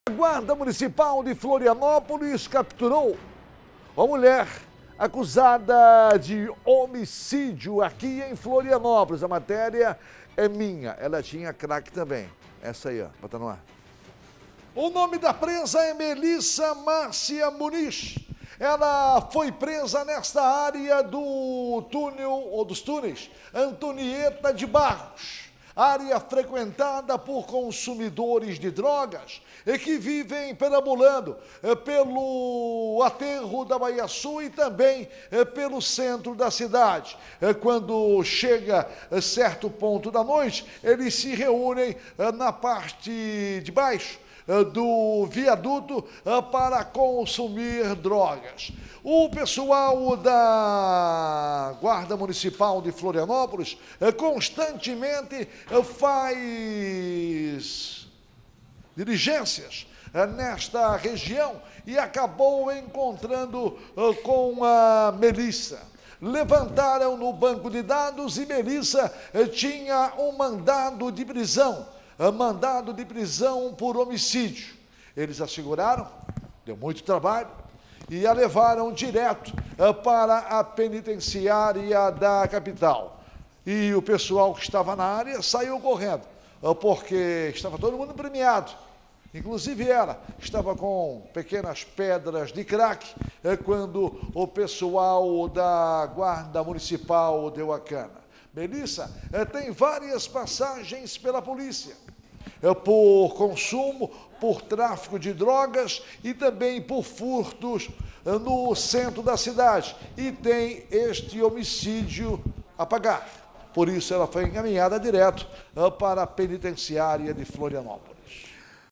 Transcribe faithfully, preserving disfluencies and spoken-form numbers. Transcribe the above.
A Guarda Municipal de Florianópolis capturou uma mulher acusada de homicídio aqui em Florianópolis. A matéria é minha. Ela tinha crack também. Essa aí, ó. Bota no ar. O nome da presa é Melissa Márcia Muniz. Ela foi presa nesta área do túnel, ou dos túneis, Antonieta de Barros. Área frequentada por consumidores de drogas e que vivem perambulando pelo aterro da Baía Sul e também pelo centro da cidade. Quando chega certo ponto da noite, eles se reúnem na parte de baixo do viaduto para consumir drogas. O pessoal da Guarda Municipal de Florianópolis constantemente faz diligências nesta região e acabou encontrando com a Melissa. Levantaram no banco de dados e Melissa tinha um mandado de prisão. mandado de prisão por homicídio. Eles a seguraram, deu muito trabalho, e a levaram direto para a penitenciária da capital. E o pessoal que estava na área saiu correndo, porque estava todo mundo premiado. Inclusive ela estava com pequenas pedras de crack quando o pessoal da Guarda Municipal deu a cana. Melissa tem várias passagens pela polícia, por consumo, por tráfico de drogas e também por furtos no centro da cidade. E tem este homicídio a pagar. Por isso ela foi encaminhada direto para a penitenciária de Florianópolis.